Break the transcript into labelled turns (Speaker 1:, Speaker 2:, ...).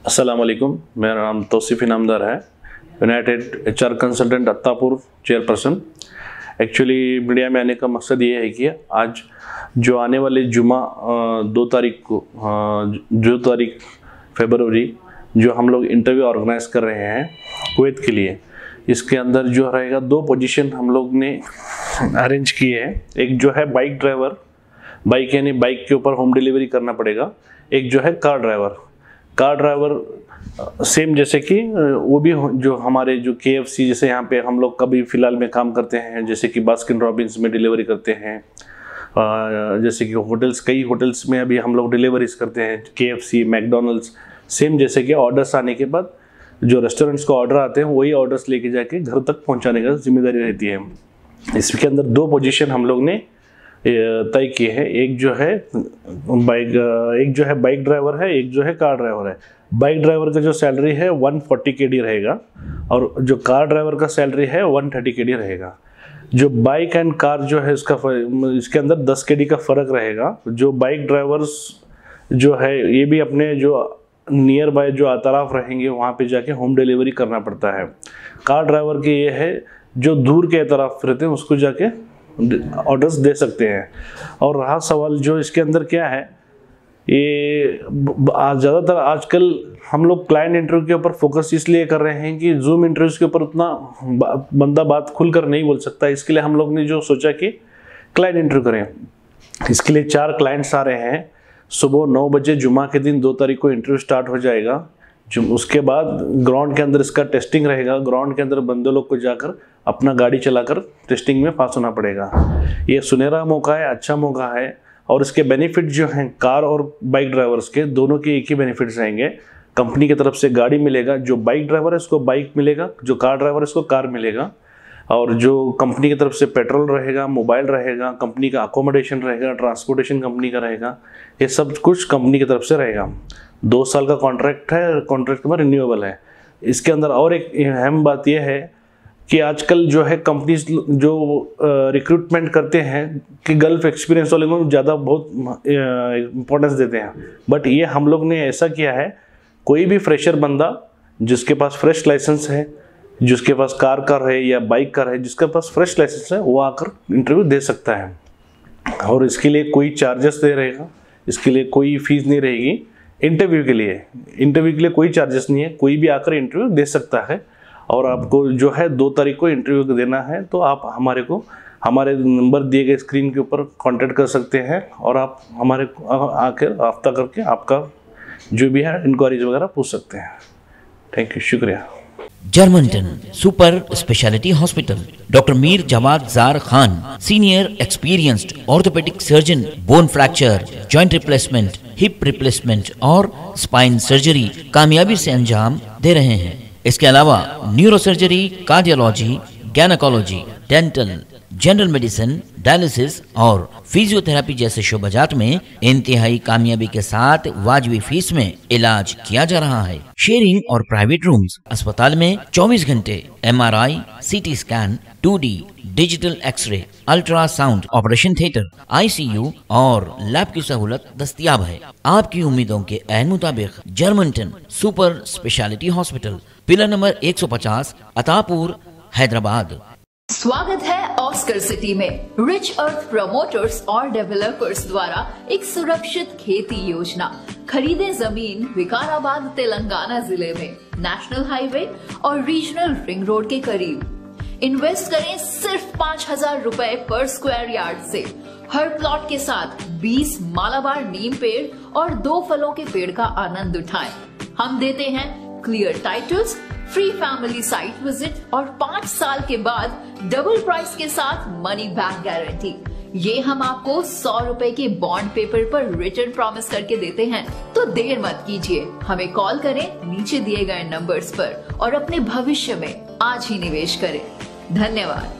Speaker 1: अस्सलाम वालेकुम, मेरा नाम तौसीफ इनामदार है। United HR consultant Attapur chairperson. Actually media में आने का मकसद ये है कि आज जो आने वाले जुमा 2 तारीख फरवरी जो हम लोग इंटरव्यू ऑर्गेनाइज कर रहे हैं कुवैत के लिए, इसके अंदर जो रहेगा 2 पोजीशन हम लोग ने अरेंज किए हैं। एक जो है बाइक ड्राइवर, बाइक यानी बाइक के ऊपर होम डिलीवरी करना पड़ेगा। एक जो है कार ड्राइवर सेम जैसे कि वो भी जो हमारे जो KFC जैसे यहाँ पे हम लोग कभी फ़िलहाल में काम करते हैं, जैसे कि बास्किन रॉबिन्स में डिलीवरी करते हैं, जैसे कि होटल्स, कई होटल्स में अभी हम लोग डिलीवरीज करते हैं, KFC, मैकडोनल्ड्स। सेम जैसे कि ऑर्डर्स आने के बाद जो रेस्टोरेंट्स को ऑर्डर आते हैं वही ऑर्डर्स लेके जाके घर तक पहुँचाने का जिम्मेदारी रहती है। इसके अंदर 2 पोजीशन हम लोग ने तय किए हैं। एक जो है बाइक ड्राइवर है, एक जो है कार ड्राइवर है। बाइक ड्राइवर का जो सैलरी है 140 KD रहेगा और जो कार ड्राइवर का सैलरी है 130 KD रहेगा। जो बाइक एंड कार जो है इसके अंदर 10 KD का फ़र्क रहेगा। जो बाइक ड्राइवर्स जो है ये भी अपने जो नियर बाय जो अतराफ रहेंगे वहाँ पे जाके होम डिलीवरी करना पड़ता है। कार ड्राइवर के ये है जो दूर के अतराफ रहते हैं उसको जाके ऑर्डर्स दे सकते हैं। और रहा सवाल जो इसके अंदर क्या है, ये ज़्यादातर आजकल हम लोग क्लाइंट इंटरव्यू के ऊपर फोकस इसलिए कर रहे हैं कि जूम इंटरव्यूज़ के ऊपर उतना बंदा बात खुलकर नहीं बोल सकता। इसके लिए हम लोग ने जो सोचा कि क्लाइंट इंटरव्यू करें। इसके लिए 4 क्लाइंट्स आ रहे हैं। सुबह 9 बजे जुमा के दिन 2 तारीख को इंटरव्यू स्टार्ट हो जाएगा। उसके बाद ग्राउंड के अंदर इसका टेस्टिंग रहेगा। ग्राउंड के अंदर बंदे लोग को जाकर अपना गाड़ी चलाकर टेस्टिंग में पास होना पड़ेगा। ये सुनहरा मौका है, अच्छा मौका है। और इसके बेनिफिट जो हैं कार और बाइक ड्राइवर्स के दोनों के एक ही बेनिफिट्स रहेंगे। कंपनी की तरफ से गाड़ी मिलेगा, जो बाइक ड्राइवर है उसको बाइक मिलेगा, जो कार ड्राइवर है उसको कार मिलेगा। और जो कंपनी की तरफ से पेट्रोल रहेगा, मोबाइल रहेगा, कंपनी का अकोमोडेशन रहेगा, ट्रांसपोर्टेशन कंपनी का रहेगा, ये सब कुछ कंपनी की तरफ से रहेगा। 2 साल का कॉन्ट्रैक्ट है, कॉन्ट्रैक्ट में रिन्यूएबल है। इसके अंदर और एक अहम बात यह है कि आजकल जो है कंपनीज जो रिक्रूटमेंट करते हैं कि गल्फ एक्सपीरियंस वाले को ज़्यादा बहुत इम्पोर्टेंस देते हैं। बट ये हम लोग ने ऐसा किया है, कोई भी फ्रेशर बंदा जिसके पास फ्रेश लाइसेंस है, जिसके पास कार है या बाइक कार है, जिसके पास फ्रेश लाइसेंस है, वो आकर इंटरव्यू दे सकता है। और इसके लिए कोई चार्जेस नहीं रहेगा, इसके लिए कोई फीस नहीं रहेगी। इंटरव्यू के लिए कोई चार्जेस नहीं है, कोई भी आकर इंटरव्यू दे सकता है। और आपको जो है 2 तारीख को इंटरव्यू देना है तो आप हमारे नंबर दिए गए स्क्रीन के ऊपर कांटेक्ट कर सकते हैं और आप हमारे आकर राब्ता करके आपका जो भी है इंक्वायरीज वगैरह पूछ सकते हैं। थैंक यू, शुक्रिया।
Speaker 2: Germanton super speciality hospital, doctor Mir Jawad Jar Khan, senior experienced orthopaedic surgeon, bone fracture, joint replacement, hip replacement और स्पाइन सर्जरी कामयाबी से अंजाम दे रहे हैं। इसके अलावा neuro surgery, cardiology, gynaecology, dental, general medicine, dialysis और फिजियोथेरेपी जैसे शोबाजात में इंतहाई कामयाबी के साथ वाजिबी फीस में इलाज किया जा रहा है। शेयरिंग और प्राइवेट रूम्स, अस्पताल में 24 घंटे MRI, CT scan, 2D digital x ray, ultrasound, operation theatre, ICU और लैब की सहूलत दस्तयाब है। आपकी उम्मीदों के ऐन मुताबिक Germanton super speciality hospital, pillar number 150, Attapur, Hyderabad.
Speaker 3: स्वागत है ऑस्कर सिटी में। रिच अर्थ प्रमोटर्स और डेवलपर्स द्वारा एक सुरक्षित खेती योजना। खरीदें जमीन विकाराबाद तेलंगाना जिले में, नेशनल हाईवे और रीजनल रिंग रोड के करीब। इन्वेस्ट करें सिर्फ 5000 रुपए पर स्क्वायर यार्ड से। हर प्लॉट के साथ 20 मालाबार नीम पेड़ और 2 फलों के पेड़ का आनंद उठाएं। हम देते हैं clear titles, free family site visit और 5 साल के बाद डबल प्राइस के साथ मनी बैक गारंटी। ये हम आपको 100 रुपए के बॉन्ड पेपर पर रिटर्न प्रॉमिस करके देते हैं। तो देर मत कीजिए, हमें कॉल करें नीचे दिए गए नंबर्स पर और अपने भविष्य में आज ही निवेश करें। धन्यवाद।